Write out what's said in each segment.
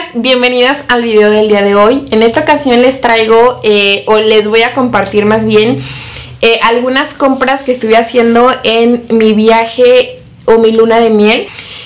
bienvenidas al video del día de hoy. En esta ocasión les traigo, o les voy a compartir más bien, algunas compras que estuve haciendo en mi viaje o mi luna de miel.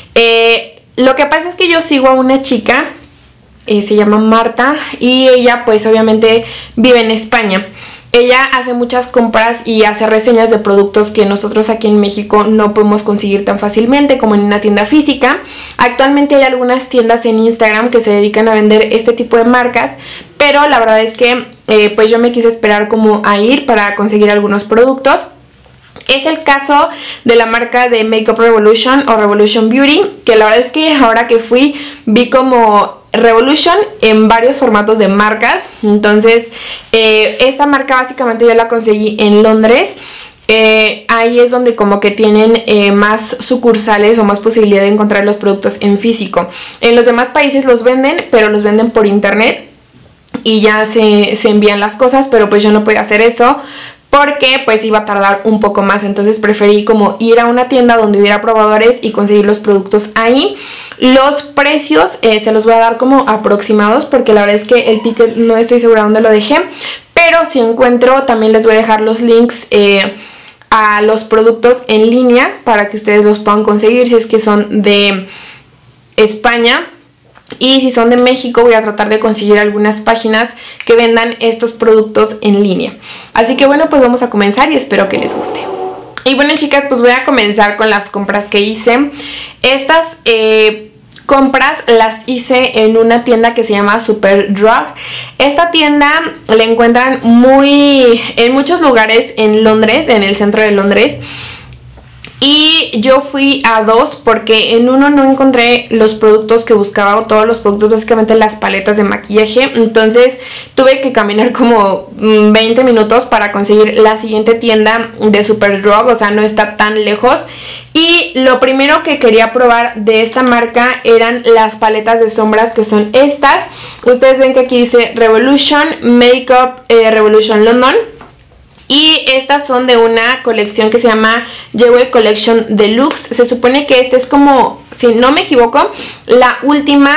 Lo que pasa es que yo sigo a una chica, se llama Marta, y ella pues obviamente vive en España. Ella hace muchas compras y hace reseñas de productos que nosotros aquí en México no podemos conseguir tan fácilmente como en una tienda física. Actualmente hay algunas tiendas en Instagram que se dedican a vender este tipo de marcas, pero la verdad es que pues yo me quise esperar como a ir para conseguir algunos productos. Es el caso de la marca de Makeup Revolution o Revolution Beauty, que la verdad es que ahora que fui vi como Revolution en varios formatos de marcas. Entonces esta marca básicamente yo la conseguí en Londres. Ahí es donde como que tienen más sucursales o más posibilidad de encontrar los productos en físico. En los demás países los venden, pero los venden por internet y ya se envían las cosas, pero pues yo no podía hacer eso porque pues iba a tardar un poco más. Entonces preferí como ir a una tienda donde hubiera probadores y conseguir los productos ahí. Los precios se los voy a dar como aproximados porque la verdad es que el ticket no estoy segura dónde lo dejé, pero si encuentro también les voy a dejar los links a los productos en línea para que ustedes los puedan conseguir si es que son de España. Y si son de México voy a tratar de conseguir algunas páginas que vendan estos productos en línea. Así que bueno, pues vamos a comenzar y espero que les guste. Y bueno, chicas, pues voy a comenzar con las compras que hice. Estas compras las hice en una tienda que se llama Superdrug. Esta tienda la encuentran en muchos lugares en Londres, en el centro de Londres. Y yo fui a dos porque en uno no encontré los productos que buscaba, o todos los productos, básicamente las paletas de maquillaje. Entonces tuve que caminar como 20 minutos para conseguir la siguiente tienda de Superdrug, o sea, no está tan lejos. Y lo primero que quería probar de esta marca eran las paletas de sombras, que son estas. Ustedes ven que aquí dice Revolution Makeup Revolution London. Y estas son de una colección que se llama Jewel Collection Deluxe. Se supone que esta es como, si no me equivoco, la última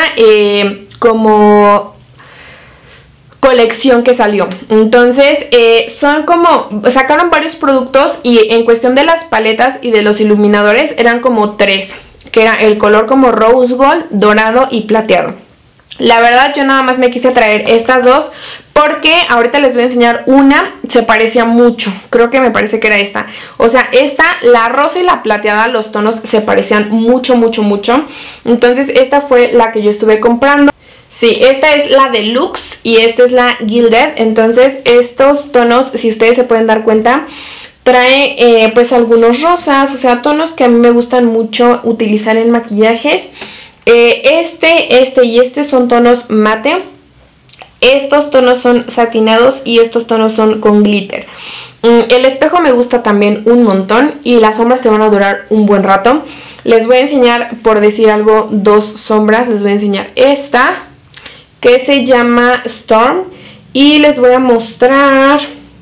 como colección que salió. Entonces son como, sacaron varios productos y en cuestión de las paletas y de los iluminadores eran como tres, que era el color como rose gold, dorado y plateado. La verdad yo nada más me quise traer estas dos porque ahorita les voy a enseñar una, se parecía mucho, creo que me parece que era esta. O sea, esta, la rosa y la plateada, los tonos se parecían mucho. Entonces esta fue la que yo estuve comprando. Sí, esta es la Deluxe y esta es la Gilded. Entonces estos tonos, si ustedes se pueden dar cuenta, trae pues algunos rosas, o sea, tonos que a mí me gustan mucho utilizar en maquillajes. Este y este son tonos mate. Estos tonos son satinados y estos tonos son con glitter. El espejo me gusta también un montón y las sombras te van a durar un buen rato. Les voy a enseñar, por decir algo, dos sombras. Les voy a enseñar esta, que se llama Storm, y les voy a mostrar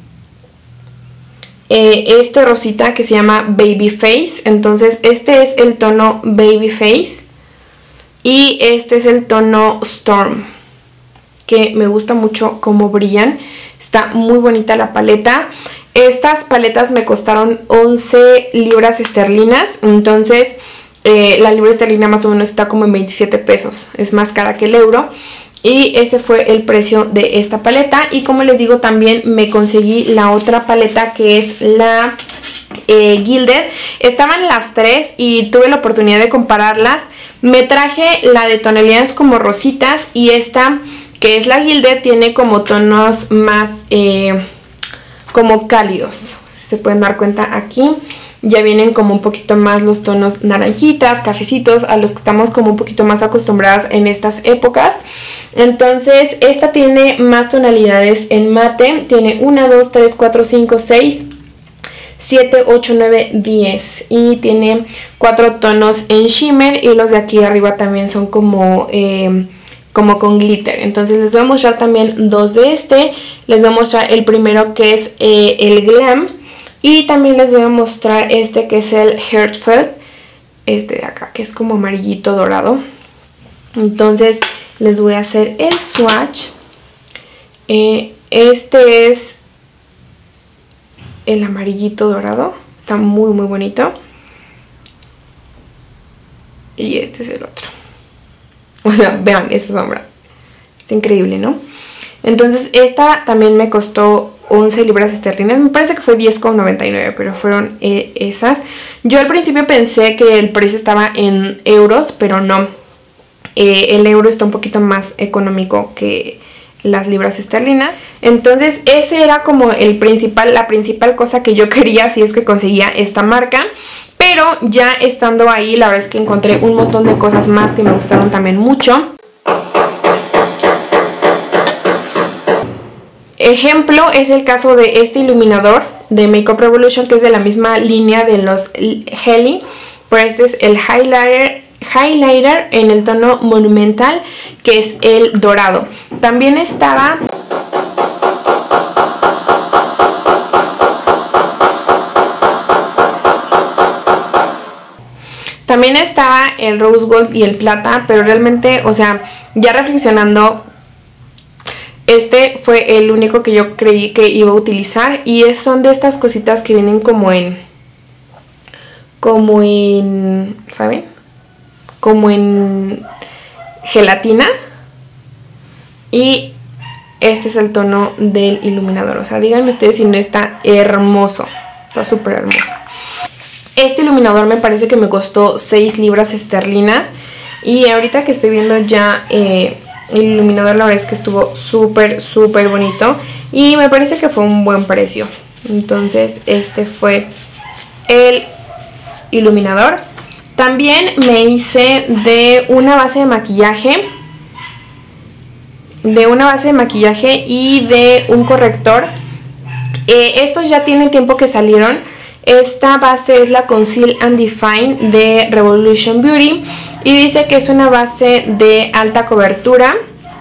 este rosita que se llama Baby Face. Entonces este es el tono Baby Face y este es el tono Storm, que me gusta mucho cómo brillan. Está muy bonita la paleta. Estas paletas me costaron 11 libras esterlinas. Entonces la libra esterlina más o menos está como en 27 pesos. Es más cara que el euro. Y ese fue el precio de esta paleta. Y como les digo, también me conseguí la otra paleta, que es la Gilded. Estaban las tres y tuve la oportunidad de compararlas. Me traje la de tonalidades como rositas y esta, que es la Gilded, tiene como tonos más como cálidos. Si se pueden dar cuenta aquí, ya vienen como un poquito más los tonos naranjitas, cafecitos, a los que estamos como un poquito más acostumbradas en estas épocas. Entonces esta tiene más tonalidades en mate. Tiene 1, 2, 3, 4, 5, 6, 7, 8, 9, 10. Y tiene 4 tonos en shimmer. Y los de aquí arriba también son como con glitter. Entonces les voy a mostrar también dos de este. Les voy a mostrar el primero, que es el Glam. Y también les voy a mostrar este, que es el Heartfelt. Este de acá, que es como amarillito dorado. Entonces les voy a hacer el swatch. Este es el amarillito dorado, está muy muy bonito. Y este es el otro. O sea, vean esa sombra, está increíble, ¿no? Entonces esta también me costó 11 libras esterlinas, me parece que fue 10,99, pero fueron esas. Yo al principio pensé que el precio estaba en euros, pero no. El euro está un poquito más económico que las libras esterlinas. Entonces ese era como la principal cosa que yo quería si es que conseguía esta marca. Pero ya estando ahí, la verdad es que encontré un montón de cosas más que me gustaron también mucho. Ejemplo es el caso de este iluminador de Makeup Revolution, que es de la misma línea de los Heli, pero este es el highlighter en el tono Monumental, que es el dorado. También estaba el Rose Gold y el Plata, pero realmente, o sea, ya reflexionando, este fue el único que yo creí que iba a utilizar. Y son de estas cositas que vienen como en, ¿saben? Como en gelatina. Y este es el tono del iluminador. O sea, díganme ustedes si no está hermoso. Está súper hermoso. Este iluminador me parece que me costó 6 libras esterlinas. Y ahorita que estoy viendo ya el iluminador, la verdad es que estuvo súper bonito. Y me parece que fue un buen precio. Entonces este fue el iluminador. También me hice de una base de maquillaje. Y de un corrector. Estos ya tienen tiempo que salieron. Esta base es la Conceal and Define de Revolution Beauty. Y dice que es una base de alta cobertura,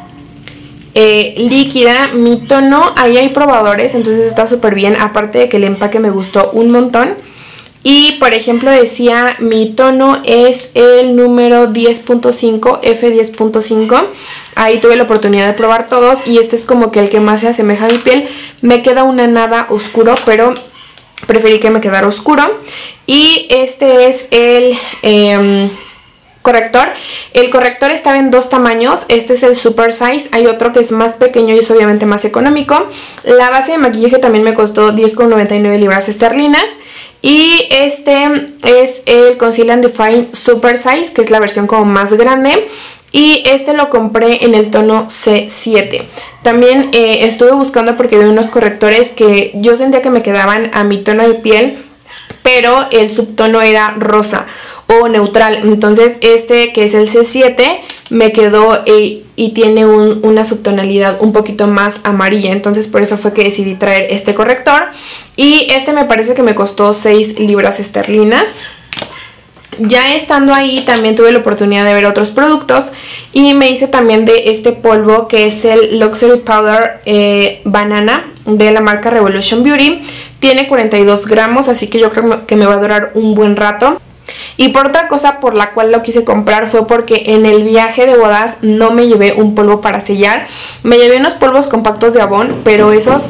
líquida. Mi tono, ahí hay probadores, entonces está súper bien. Aparte de que el empaque me gustó un montón. Y por ejemplo decía, mi tono es el número 10.5, F10.5. Ahí tuve la oportunidad de probar todos y este es como que el que más se asemeja a mi piel. Me queda una nada oscuro, pero preferí que me quedara oscuro. Y este es el corrector. El corrector estaba en 2 tamaños. Este es el Super Size. Hay otro que es más pequeño y es obviamente más económico. La base de maquillaje también me costó 10,99 libras esterlinas. Y este es el Conceal and Define Super Size, que es la versión como más grande. Y este lo compré en el tono C7. También estuve buscando porque vi unos correctores que yo sentía que me quedaban a mi tono de piel, pero el subtono era rosa o neutral. Entonces este, que es el C7, me quedó y tiene una subtonalidad un poquito más amarilla. Entonces por eso fue que decidí traer este corrector. Y este me parece que me costó 6 libras esterlinas. Ya estando ahí también tuve la oportunidad de ver otros productos y me hice también de este polvo que es el Luxury Powder Banana de la marca Revolution Beauty. Tiene 42 gramos, así que yo creo que me va a durar un buen rato. Y por otra cosa por la cual lo quise comprar fue porque en el viaje de bodas no me llevé un polvo para sellar. Me llevé unos polvos compactos de Avon, pero esos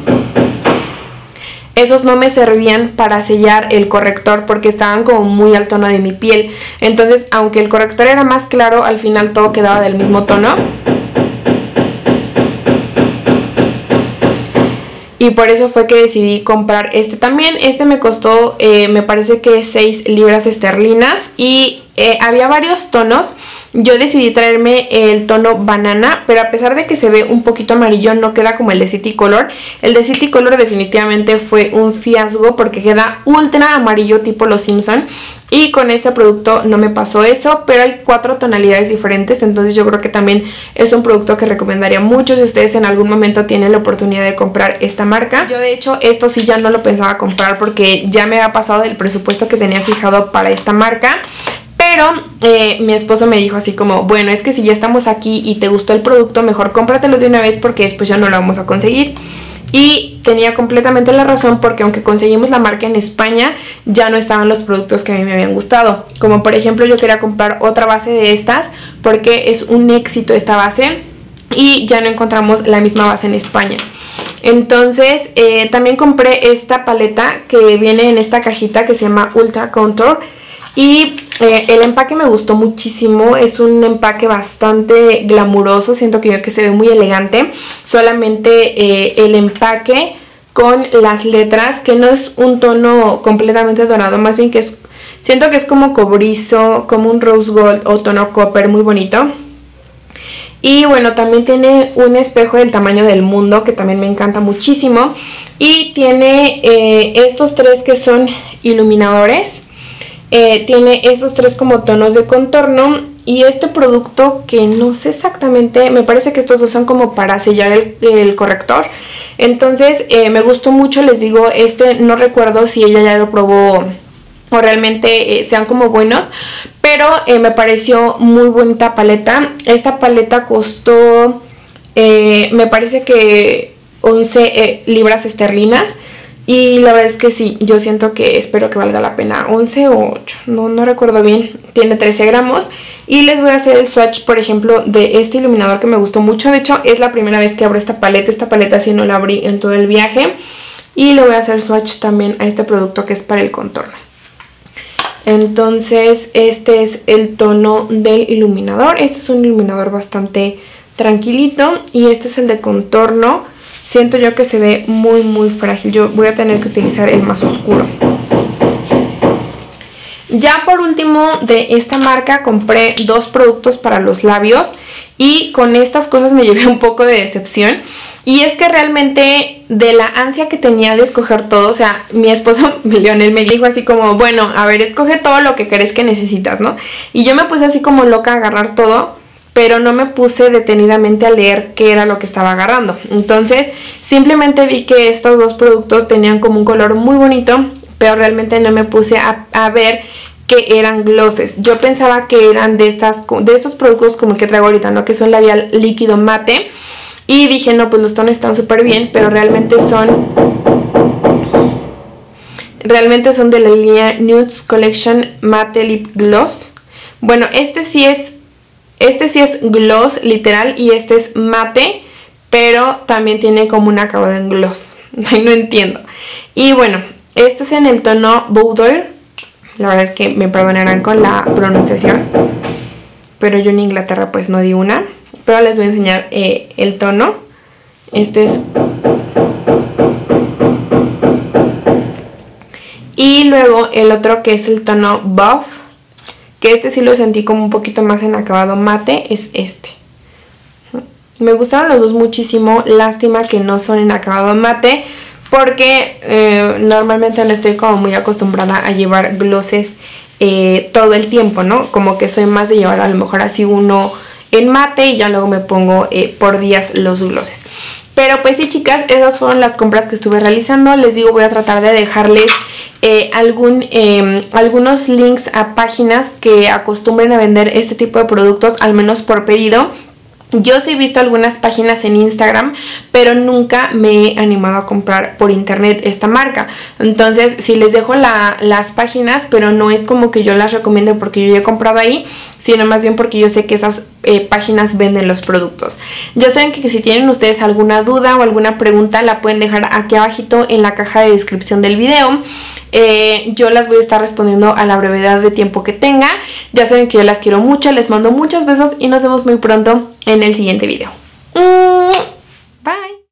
no me servían para sellar el corrector porque estaban como muy al tono de mi piel. Entonces, aunque el corrector era más claro, al final todo quedaba del mismo tono. Y por eso fue que decidí comprar este también. Este me costó, me parece que 6 libras esterlinas. Y había varios tonos. Yo decidí traerme el tono banana, pero a pesar de que se ve un poquito amarillo, no queda como el de City Color. El de City Color definitivamente fue un fiasco porque queda ultra amarillo tipo Los Simpson. Y con este producto no me pasó eso, pero hay 4 tonalidades diferentes, entonces yo creo que también es un producto que recomendaría mucho si ustedes en algún momento tienen la oportunidad de comprar esta marca. Yo de hecho esto sí ya no lo pensaba comprar porque ya me había pasado del presupuesto que tenía fijado para esta marca. Pero mi esposo me dijo así como, bueno, es que si ya estamos aquí y te gustó el producto, mejor cómpratelo de una vez porque después ya no lo vamos a conseguir. y tenía completamente la razón, porque aunque conseguimos la marca en España, ya no estaban los productos que a mí me habían gustado. Como por ejemplo, yo quería comprar otra base de estas porque es un éxito esta base y ya no encontramos la misma base en España. Entonces también compré esta paleta que viene en esta cajita que se llama Ultra Contour. Y el empaque me gustó muchísimo, es un empaque bastante glamuroso, siento que se ve muy elegante. Solamente el empaque con las letras, que no es un tono completamente dorado, más bien que es, siento que es como cobrizo, como un rose gold o tono copper, muy bonito. Y bueno, también tiene un espejo del tamaño del mundo, que también me encanta muchísimo. Y tiene estos tres que son iluminadores. Tiene esos tres como tonos de contorno. Y este producto que no sé exactamente, me parece que estos dos son como para sellar el corrector. Entonces me gustó mucho, les digo, no recuerdo si ella ya lo probó o realmente sean como buenos, pero me pareció muy bonita paleta. Esta paleta costó, me parece que 11 libras esterlinas. Y la verdad es que sí, yo siento que espero que valga la pena. 11 o 8, no recuerdo bien. Tiene 13 gramos. Y les voy a hacer el swatch, por ejemplo, de este iluminador que me gustó mucho. De hecho, es la primera vez que abro esta paleta. Esta paleta sí no la abrí en todo el viaje. Y le voy a hacer swatch también a este producto que es para el contorno. Entonces, este es el tono del iluminador. Este es un iluminador bastante tranquilito. Y este es el de contorno. Siento yo que se ve muy frágil. Yo voy a tener que utilizar el más oscuro. Ya por último, de esta marca compré dos productos para los labios. Y con estas cosas me llevé un poco de decepción. Y es que realmente de la ansia que tenía de escoger todo, o sea, mi esposo Lionel me dijo así como, bueno, a ver, escoge todo lo que crees que necesitas, ¿no? Y yo me puse así como loca a agarrar todo, pero no me puse detenidamente a leer qué era lo que estaba agarrando. Entonces simplemente vi que estos dos productos tenían como un color muy bonito, pero realmente no me puse a ver que eran glosses. Yo pensaba que eran de estos productos como el que traigo ahorita, ¿no? Que son labial líquido mate. Y dije, no, pues los tonos están súper bien, pero realmente son de la línea Nudes Collection Matte Lip Gloss. Bueno, este sí es gloss literal y este es mate, pero también tiene como un acabado en gloss. No entiendo. Y bueno, este es en el tono Boudoir. La verdad es que me perdonarán con la pronunciación, pero yo en Inglaterra pues no di una. Pero les voy a enseñar el tono. Este es... Y luego el otro, que es el tono Buff, que este sí lo sentí como un poquito más en acabado mate, es este. Me gustaron los dos muchísimo. Lástima que no son en acabado mate, porque normalmente no estoy como muy acostumbrada a llevar glosses todo el tiempo, ¿no? Como que soy más de llevar a lo mejor así uno en mate y ya luego me pongo por días los glosses. Pero pues sí, chicas, esas fueron las compras que estuve realizando. Les digo, voy a tratar de dejarles algunos links a páginas que acostumbren a vender este tipo de productos, al menos por pedido. Yo sí he visto algunas páginas en Instagram, pero nunca me he animado a comprar por internet esta marca. Entonces sí les dejo las páginas, pero no es como que yo las recomiende porque yo ya he comprado ahí, sino más bien porque yo sé que esas páginas venden los productos. Ya saben que si tienen ustedes alguna duda o alguna pregunta, la pueden dejar aquí abajito en la caja de descripción del video. Yo las voy a estar respondiendo a la brevedad de tiempo que tenga. Ya saben que yo las quiero mucho, les mando muchos besos y nos vemos muy pronto en el siguiente video.